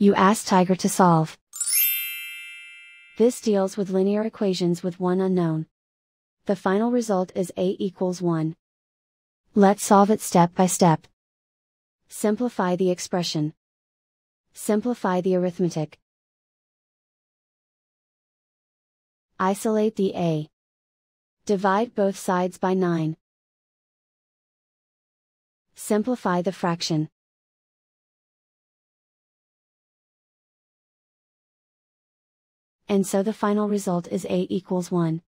You ask Tiger to solve. This deals with linear equations with one unknown. The final result is a equals 1. Let's solve it step by step. Simplify the expression. Simplify the arithmetic. Isolate the a. Divide both sides by 9. Simplify the fraction. And so the final result is a equals 1.